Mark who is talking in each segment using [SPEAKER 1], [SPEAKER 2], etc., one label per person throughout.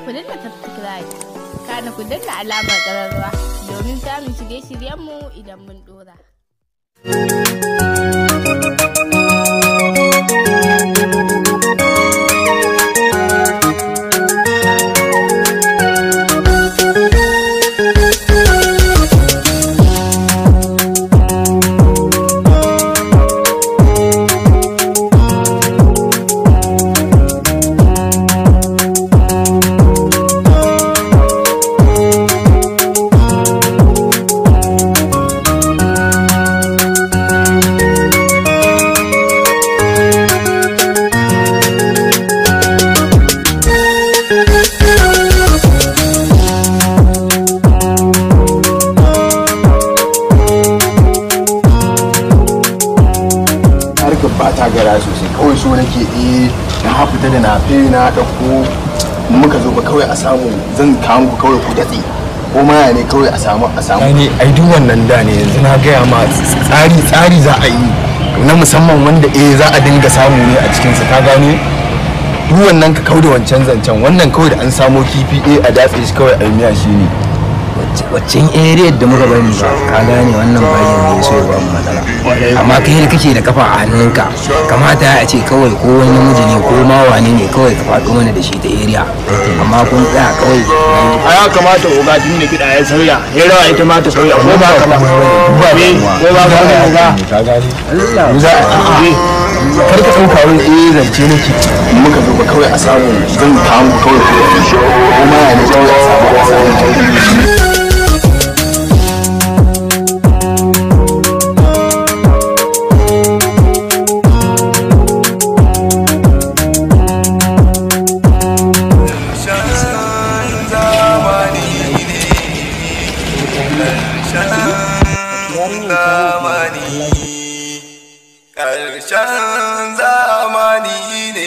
[SPEAKER 1] ku danna subscribe, kana ku danna alamar ƙararrawa domin samun shirye-shiryenmu idan mun ɗora.
[SPEAKER 2] ba ta gara sosai kawai so nake na fita da nafe na dauko muka zo ba kawai a samu zan kawo ku kawai ku datse ko ma ne kawai a samu ne ai duk wannan da ne yanzu na gaya ma tsari za a yi na musamman wanda za a dinga samu ne a cikin sa ka gane duk wannan ka kauda wancan zancen wannan kawai da an samo kifi a datse shi kawai a miya shi ne
[SPEAKER 3] waccan area da muka bari ba ka gane wannan bayan ne so ba mu matsala amma kai da kake da kafa a hannunka kamata a ce kawai ko wani namiji ne ko ma wane ne kawai ka faɗo mana da shi ta area amma kun tsaya kawai
[SPEAKER 2] a ya kamata oga tun da kiɗa ya sauya ya rawa ita ma ta sauya ko ba ka ba ko ba ka ba ka gane Allah za a kar ka ɗauka wani zance nake muka zo ba kawai a samu zan kawo kawai ko ma ya ne kawai a samu
[SPEAKER 4] Ƙarshen zamani ne,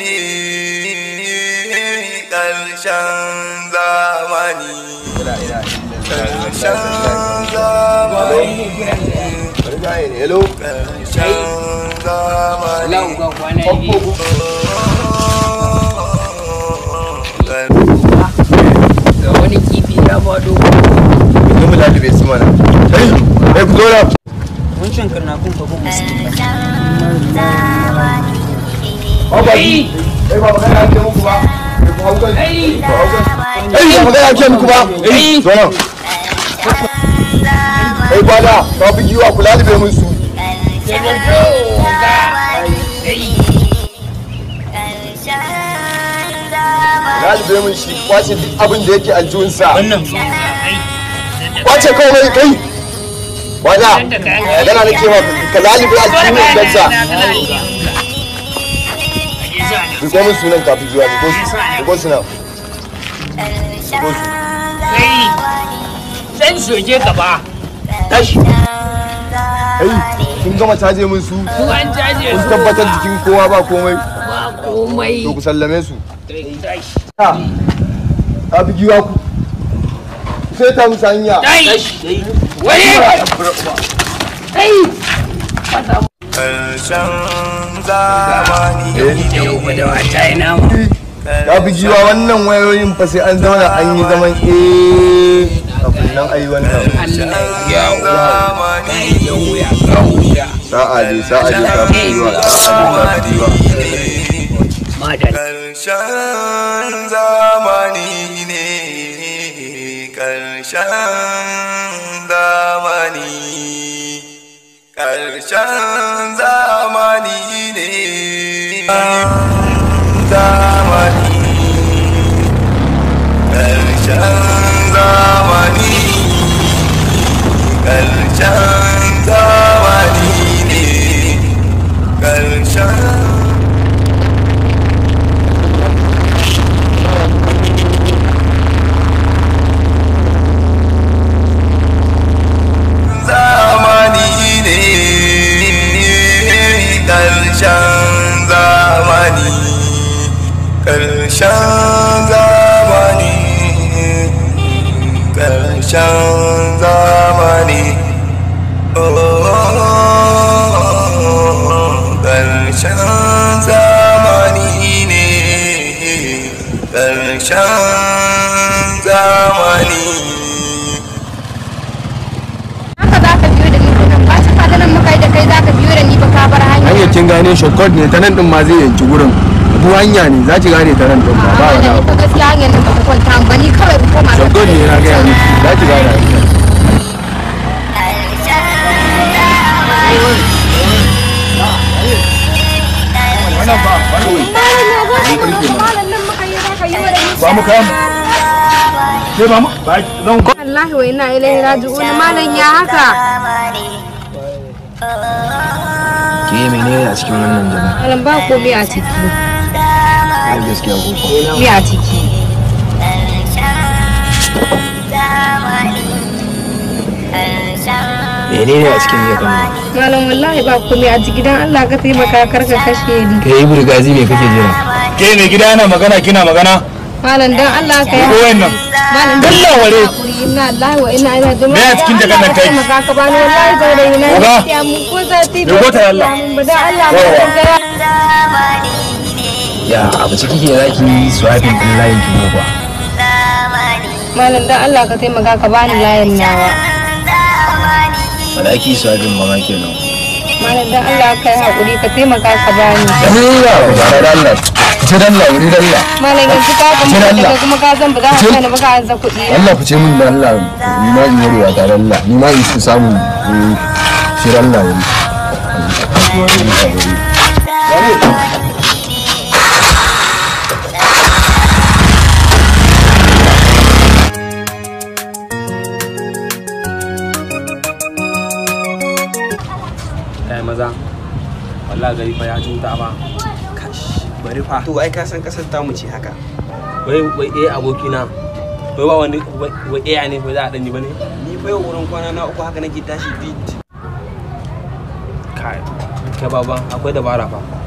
[SPEAKER 4] ƙarshen zamani, ƙarshen zamani,
[SPEAKER 2] hello,
[SPEAKER 4] ƙarshen zamani.
[SPEAKER 3] ga wani kifi ya faɗo
[SPEAKER 2] mu lalube su mana. Hey, ku zo na.
[SPEAKER 3] wancan karnakun ka gun musu
[SPEAKER 2] Ai, ba magana ake muku ba. Ku hauka. Ai, ba magana ake muku ba. Zo nan. Gwada, ka fi giwa ku lalube mun su. Lalube mun shi, kwace duk abin da yake aljihunsa. Kwace kawai kai. Gwada, magana nake ma ka lalube aljihun ɗansa. Riko min sunan kafin zuwa, riko sunan.
[SPEAKER 5] Zan soke gaba.
[SPEAKER 2] Tashi. Kun gama caje min su?
[SPEAKER 5] An caje
[SPEAKER 2] Kun
[SPEAKER 5] su.
[SPEAKER 2] tabbatar jikin kowa ba komai?
[SPEAKER 5] Ba komai.
[SPEAKER 2] To ku sallame su.
[SPEAKER 5] Tashi.
[SPEAKER 2] Ka fi giwa ku. Sai ta musu hanya.
[SPEAKER 5] Tashi. Wani.
[SPEAKER 4] Ƙarshen zamani
[SPEAKER 5] Yau ba da wata ina ma.
[SPEAKER 2] Ka fi giwa wannan wayoyin fa sai an zauna an yi zaman kafin nan ayi wannan. Sa'a dai ka fi giwa.
[SPEAKER 4] Ƙarshen zamani ne, ƙarshen zamani, ƙarshen zamani ne, zamani, ƙarshen zamani, ƙarshen zamani ne, ƙarshen zamani ne, ƙarshen zamani, ƙarshen zamani, ƙarshen zamani, ƙarshen zamani ne, ƙarshen zamani.
[SPEAKER 1] Haka za ka biyo da ni nan ba ci fata nan muka yi da kai za ka biyo da ni ba ka bar hanya.
[SPEAKER 2] Hanyar kin gane shortcut ne ta nan din ma zai yanki gurin. Bu hanya ne za ki gane ta nan din ba wani abu.
[SPEAKER 1] Gaskiya hanyar nan ba ta kwanta ba ni kawai ku koma.
[SPEAKER 2] Shortcut ne na gaya miki za ki gane hanyar. Wannan ba ba mu kayan sai ba mu ba zan
[SPEAKER 1] wallahi wa ina ilaihi raji'un malam ya haka
[SPEAKER 3] ke menene a cikin wannan jama'a
[SPEAKER 1] malam ba komai a ciki
[SPEAKER 3] ai gaskiya ko
[SPEAKER 1] me a ciki
[SPEAKER 3] menene a cikin jakan nan
[SPEAKER 1] malam wallahi ba komai a ciki dan Allah ka taimaka karka kashe ni
[SPEAKER 3] kai burgazi me kake jira
[SPEAKER 2] ke ne gida yana magana kina magana
[SPEAKER 1] malam dan Allah ka yi
[SPEAKER 2] ko wannan
[SPEAKER 1] malam dan
[SPEAKER 2] Allah ware
[SPEAKER 1] inna lillahi wa inna ilaihi raji'un
[SPEAKER 2] me a cikin jakan nan kai
[SPEAKER 1] ka bani wallahi gaurayi na ya mu ko zati
[SPEAKER 2] me gota Allah
[SPEAKER 1] ba dan Allah ba
[SPEAKER 3] ya abu ciki ke zaki swiping din layin ki ko
[SPEAKER 1] malam dan Allah ka taimaka ka bani layin nawa
[SPEAKER 3] wala ki swiping ba ma kenan
[SPEAKER 1] malam dan Allah ka yi hakuri ka taimaka ka bani
[SPEAKER 3] Allah ba Allah ce dan Allah wuri dan Allah
[SPEAKER 1] malam yanzu ka ga kuma ka zan ba za ka kana ba ka ansa kuɗi
[SPEAKER 2] Allah fice min da Allah ni ma in yaro ta Allah ni ma in su samu shi Allah wuri
[SPEAKER 6] kai maza wallahi gari fa ya cuta ba bari fa
[SPEAKER 5] to ai ka san kasar tamu ce haka
[SPEAKER 6] wai abokina wai ba wani wai ne fa za a danyi bane
[SPEAKER 5] ni fa yau wurin kwana na uku haka nake tashi beat
[SPEAKER 6] kai baba akwai dabara fa